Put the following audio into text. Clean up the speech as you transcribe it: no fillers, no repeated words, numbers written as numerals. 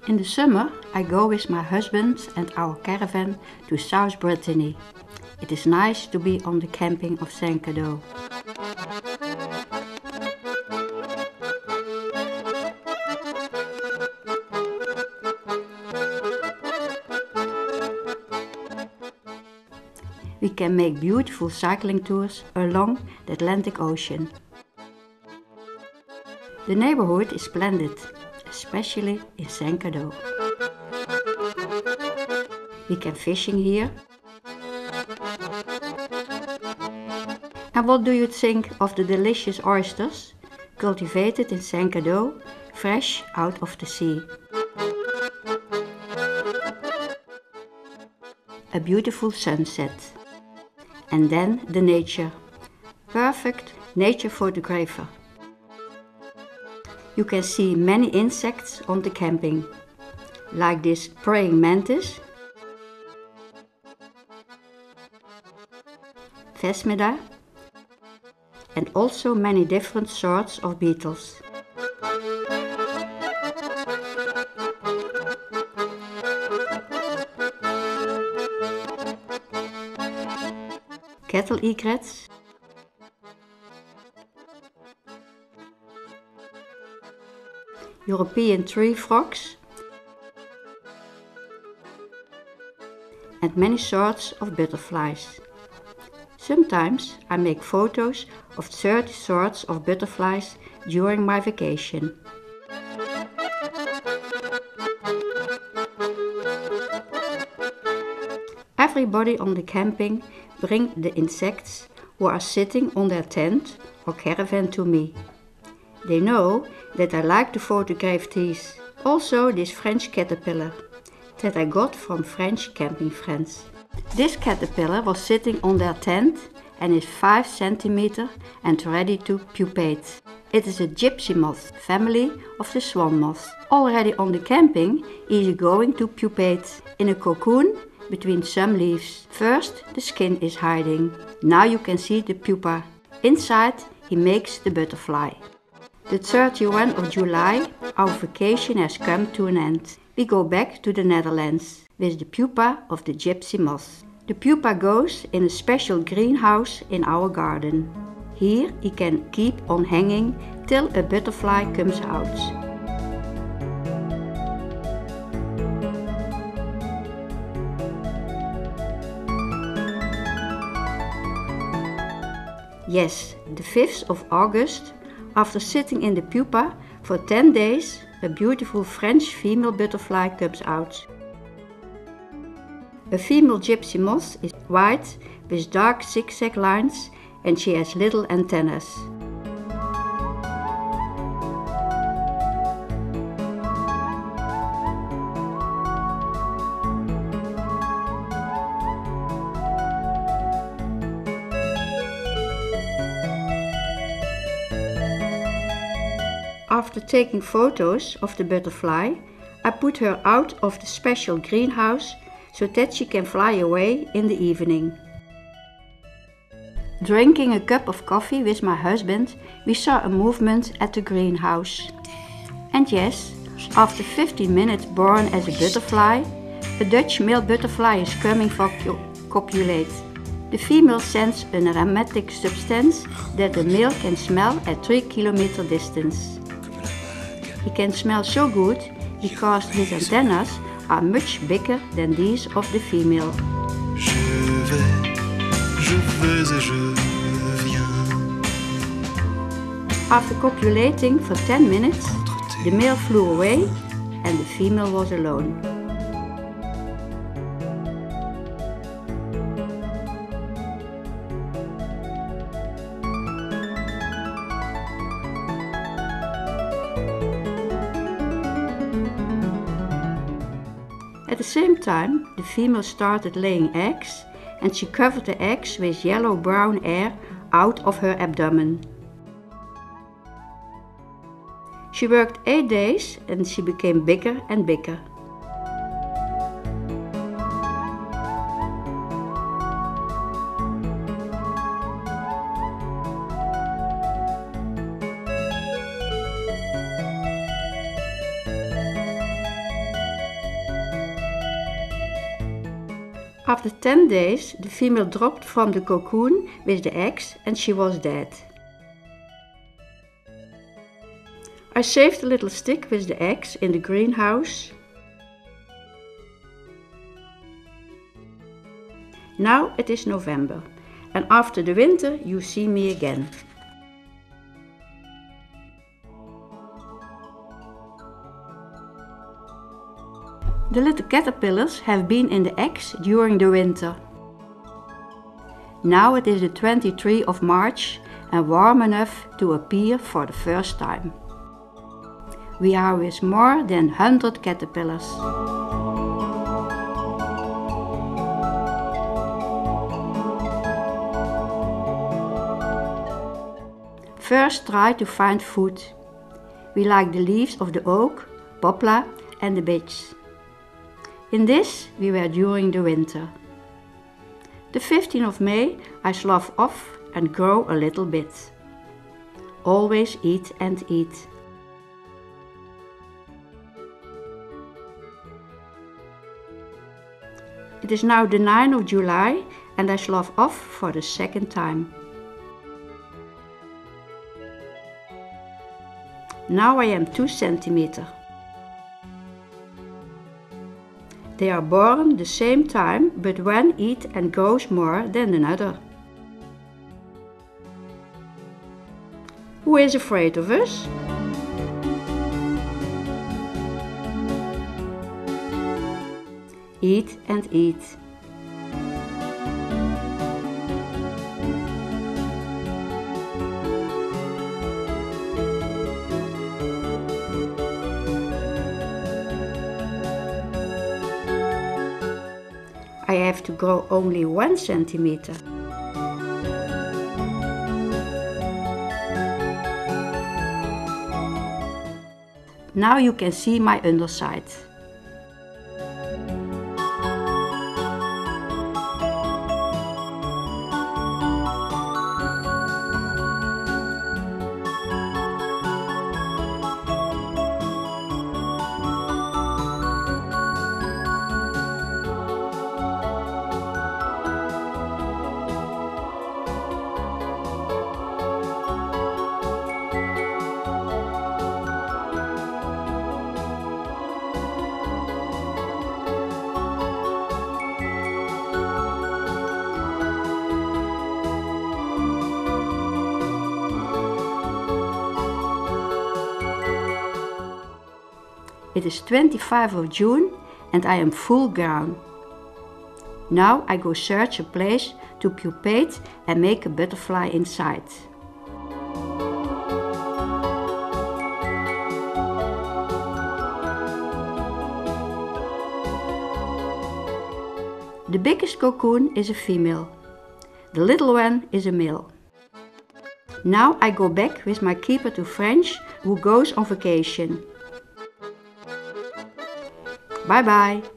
In the summer, I go with my husband and our caravan to South Brittany. It is nice to be on the camping of Saint-Cadeau. We can make beautiful cycling tours along the Atlantic Ocean. The neighborhood is splendid, especially in Saint-Cadeau. We can fishing here. And what do you think of the delicious oysters, cultivated in Saint-Cadeau, fresh out of the sea? A beautiful sunset. And then the nature. Perfect nature photographer. You can see many insects on the camping, like this praying mantis, Phasmida, and also many different sorts of beetles. Cattle egrets, European tree frogs, and many sorts of butterflies. Sometimes I make photos of 30 sorts of butterflies during my vacation. Everybody on the camping brings the insects who are sitting on their tent or caravan to me. They know that I like to photograph these. Also this French caterpillar that I got from French camping friends. This caterpillar was sitting on their tent and is 5 centimeters and ready to pupate. It is a gypsy moth, family of the swan moth. Already on the camping, he is going to pupate in a cocoon between some leaves. First, the skin is hiding. Now you can see the pupa. Inside, he makes the butterfly. The 31st of July, our vacation has come to an end. We go back to the Netherlands with the pupa of the gypsy moth. The pupa goes in a special greenhouse in our garden. Here he can keep on hanging till a butterfly comes out. Yes, the 5th of August, after sitting in the pupa for 10 days, a beautiful French female butterfly comes out. A female gypsy moth is white with dark zigzag lines and she has little antennas. After taking photos of the butterfly, I put her out of the special greenhouse so that she can fly away in the evening. Drinking a cup of coffee with my husband, we saw a movement at the greenhouse. And yes, after 15 minutes born as a butterfly, a Dutch male butterfly is coming for copulate. The female sends an aromatic substance that the male can smell at 3 kilometer distance. He can smell so good because his antennas are much bigger than these of the female. After copulating for 10 minutes, the male flew away and the female was alone. At the same time, the female started laying eggs and she covered the eggs with yellow-brown hair out of her abdomen. She worked 8 days and she became bigger and bigger. After 10 days, the female dropped from the cocoon with the eggs and she was dead. I saved a little stick with the eggs in the greenhouse. Now it is November, and after the winter you see me again. The little caterpillars have been in the eggs during the winter. Now it is the 23rd of March and warm enough to appear for the first time. We are with more than 100 caterpillars. First try to find food. We like the leaves of the oak, poplar and the beech. In this we were during the winter. The 15th of May I slough off and grow a little bit. Always eat and eat. It is now the 9th of July and I slough off for the second time. Now I am 2 centimeters. They are born the same time, but one eats and grows more than another. Who is afraid of us? Eat and eat. I have to grow only 1 centimeter. Now you can see my underside. It is 25th of June and I am full grown. Now I go search a place to pupate and make a butterfly inside. The biggest cocoon is a female. The little one is a male. Now I go back with my keeper to French, who goes on vacation. Bye bye.